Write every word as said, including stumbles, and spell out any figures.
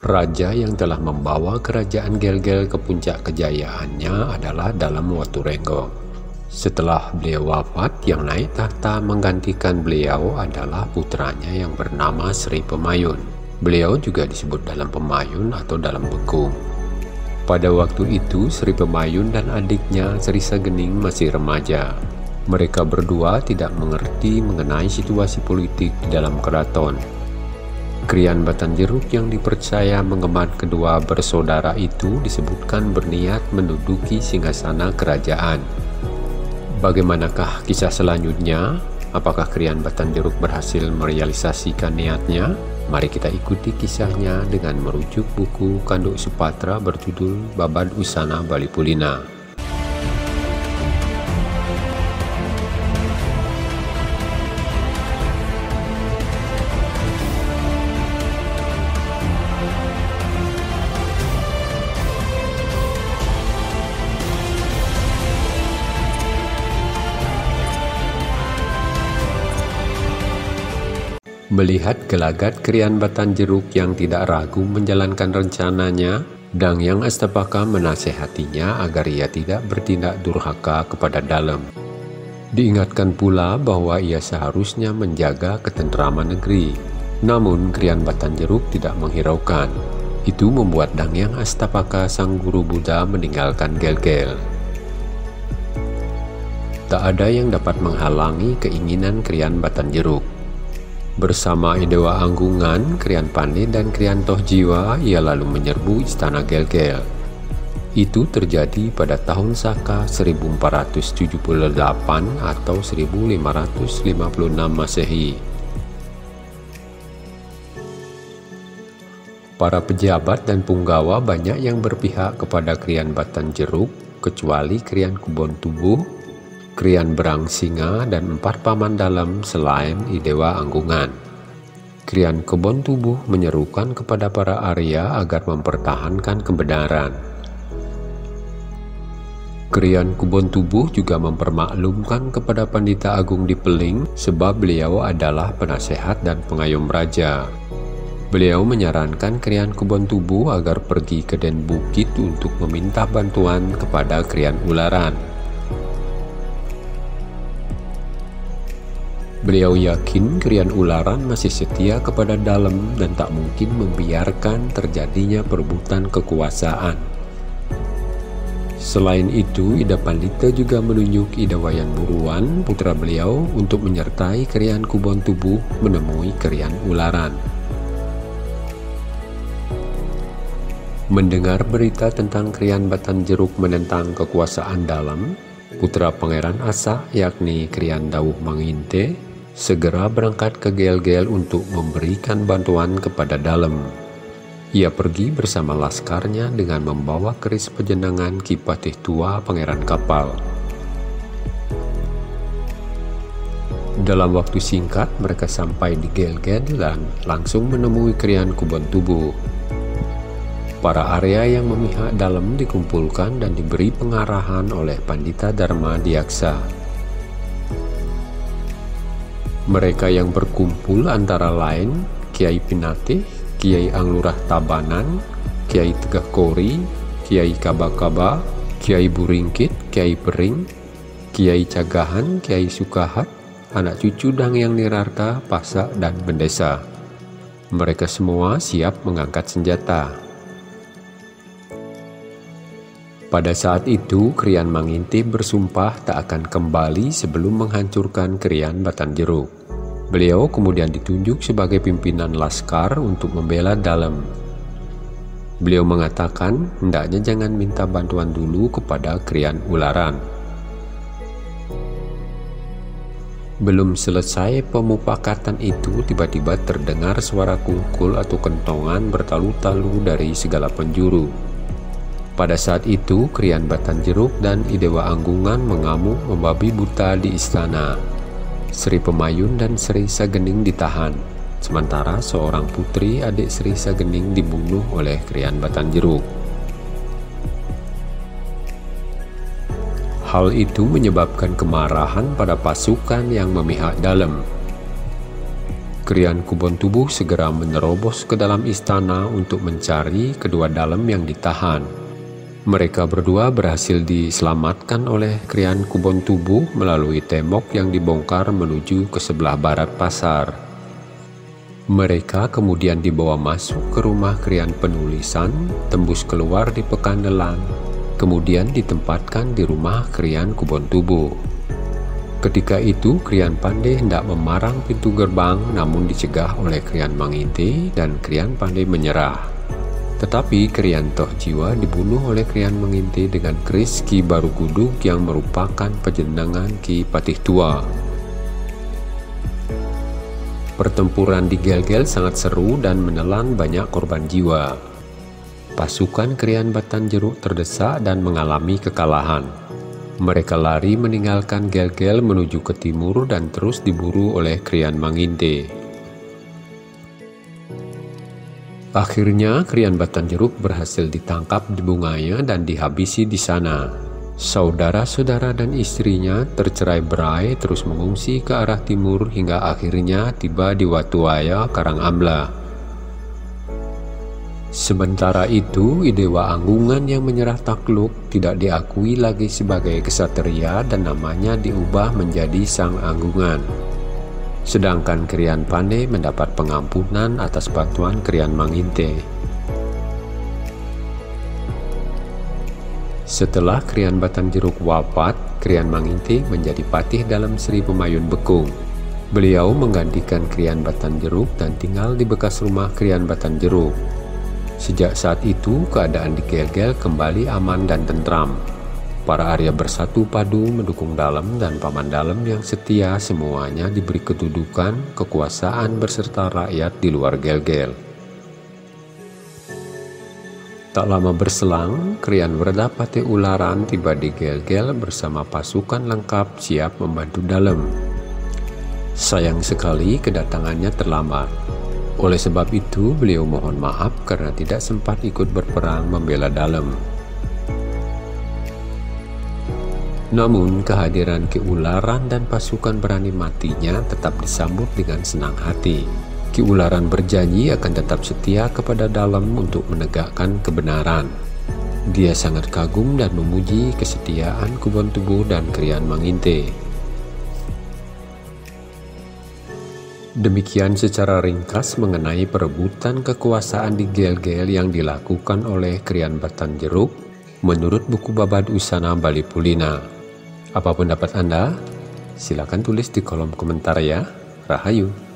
Raja yang telah membawa kerajaan Gel-Gel ke puncak kejayaannya adalah Dalam Waturenggo. Setelah beliau wafat, yang naik tahta menggantikan beliau adalah putranya yang bernama Sri Pemayun. Beliau juga disebut Dalam Pemayun atau Dalam Beku. Pada waktu itu, Sri Pemayun dan adiknya Sri Sagening masih remaja. Mereka berdua tidak mengerti mengenai situasi politik di dalam keraton. Krian Batanjeruk yang dipercaya mengemban kedua bersaudara itu disebutkan berniat menduduki singgasana kerajaan. Bagaimanakah kisah selanjutnya? Apakah Krian Batanjeruk berhasil merealisasikan niatnya? Mari kita ikuti kisahnya dengan merujuk buku Kanduk Supatra berjudul Babad Usana Bali Pulina. Melihat gelagat Krian Batanjeruk yang tidak ragu menjalankan rencananya, Dang Hyang Astapaka menasehatinya agar ia tidak bertindak durhaka kepada Dalem. Diingatkan pula bahwa ia seharusnya menjaga ketentraman negeri. Namun Krian Batanjeruk tidak menghiraukan. Itu membuat Dang Hyang Astapaka sang guru Buddha meninggalkan Gel-Gel. Tak ada yang dapat menghalangi keinginan Krian Batanjeruk. Bersama Idewa Anggungan, Krian Pandey dan Krian Tohjiwa, ia lalu menyerbu istana Gel-Gel. Itu terjadi pada tahun Saka seribu empat ratus tujuh puluh delapan atau seribu lima ratus lima puluh enam Masehi. Para pejabat dan punggawa banyak yang berpihak kepada Krian Batanjeruk, kecuali Krian Kubontubuh, Krian Berangsinga, dan empat paman dalam selain Idewa Anggungan. Krian Kubontubuh menyerukan kepada para Arya agar mempertahankan kebenaran. Krian Kubontubuh juga mempermaklumkan kepada Pandita Agung di Peling sebab beliau adalah penasehat dan pengayom raja. Beliau menyarankan Krian Kubontubuh agar pergi ke Den Bukit untuk meminta bantuan kepada Krian Ularan. Beliau yakin Krian Ularan masih setia kepada Dalem dan tak mungkin membiarkan terjadinya perebutan kekuasaan. Selain itu, Ida Pandita juga menunjuk Ida Wayan Buruan, putra beliau, untuk menyertai Krian Kubontubuh menemui Krian Ularan. Mendengar berita tentang Krian Batanjeruk menentang kekuasaan Dalem, putra Pangeran Asak yakni Krian Dawuh Manginte segera berangkat ke Gel-Gel untuk memberikan bantuan kepada Dalem. Ia pergi bersama laskarnya dengan membawa keris pejenengan Ki Patih Tua Pangeran Kapal. Dalam waktu singkat mereka sampai di Gel-Gel dan langsung menemui Krian Kubontubuh. Para Arya yang memihak Dalem dikumpulkan dan diberi pengarahan oleh Pandita Dharma Diaksa. Mereka yang berkumpul antara lain Kiai Pinatih, Kiai Anglurah Tabanan, Kiai Tegah Kori, Kiai Kaba-Kaba, Kiai Buringkit, Kiai Pering, Kiai Cagahan, Kiai Sukahat, anak cucu Dang Hyang Nirarta, Pasak, dan Bendesa. Mereka semua siap mengangkat senjata. Pada saat itu, Krian Manginte bersumpah tak akan kembali sebelum menghancurkan Krian Batanjeruk. Beliau kemudian ditunjuk sebagai pimpinan laskar untuk membela Dalem. Beliau mengatakan, hendaknya jangan minta bantuan dulu kepada Krian Ularan. Belum selesai pemufakatan itu, tiba-tiba terdengar suara kungkul atau kentongan bertalu-talu dari segala penjuru. Pada saat itu, Krian Batanjeruk dan Idewa Anggungan mengamuk membabi buta di istana. Sri Pemayun dan Sri Sagening ditahan, sementara seorang putri adik Sri Sagening dibunuh oleh Krian Batanjeruk. Hal itu menyebabkan kemarahan pada pasukan yang memihak Dalem. Krian Kubon Tubuh segera menerobos ke dalam istana untuk mencari kedua dalam yang ditahan. Mereka berdua berhasil diselamatkan oleh Krian Kubon Tubuh melalui tembok yang dibongkar menuju ke sebelah barat pasar. Mereka kemudian dibawa masuk ke rumah Krian Penulisan, tembus keluar di Pekandelan, kemudian ditempatkan di rumah Krian Kubon Tubuh. Ketika itu Krian Pandey hendak memarang pintu gerbang, namun dicegah oleh Krian Manginte dan Krian Pandey menyerah. Tetapi Krian Tok Jiwa dibunuh oleh Krian Manginte dengan keris Ki Baruguduk yang merupakan penjenengan Ki Patih Tua. Pertempuran di Gel-Gel sangat seru dan menelan banyak korban jiwa. Pasukan Krian Batan Jeruk terdesak dan mengalami kekalahan. Mereka lari meninggalkan Gel-Gel menuju ke timur dan terus diburu oleh Krian Manginte. Akhirnya Krian Batan Jeruk berhasil ditangkap di Bungaya dan dihabisi di sana. Saudara-saudara dan istrinya tercerai-berai terus mengungsi ke arah timur hingga akhirnya tiba di Watuaya, Karangambla. Sementara itu, Idewa Anggungan yang menyerah takluk tidak diakui lagi sebagai kesatria dan namanya diubah menjadi Sang Anggungan. Sedangkan Krian Pandey mendapat pengampunan atas bantuan Krian Manginte. Setelah Krian Batan Jeruk wafat, Krian Manginte menjadi patih dalam Sri Pemayun Bekung. Beliau menggantikan Krian Batan Jeruk dan tinggal di bekas rumah Krian Batan Jeruk. Sejak saat itu, keadaan di Gel-Gel kembali aman dan tentram. Para Arya bersatu padu mendukung Dalem dan Paman Dalem yang setia, semuanya diberi kedudukan, kekuasaan beserta rakyat di luar Gel-Gel. Tak lama berselang, Krian Werda Patih Ularan tiba di Gel-Gel bersama pasukan lengkap siap membantu Dalem. Sayang sekali kedatangannya terlambat. Oleh sebab itu, beliau mohon maaf karena tidak sempat ikut berperang membela Dalem. Namun kehadiran Ki Ularan dan pasukan berani matinya tetap disambut dengan senang hati. Ki Ularan berjanji akan tetap setia kepada Dalem untuk menegakkan kebenaran. Dia sangat kagum dan memuji kesetiaan Kubon Tubuh dan Krian Manginte. Demikian secara ringkas mengenai perebutan kekuasaan di Gel-Gel yang dilakukan oleh Krian Batan Jeruk menurut buku Babad Usana Bali Pulina. Apa pendapat Anda? Silakan tulis di kolom komentar ya. Rahayu.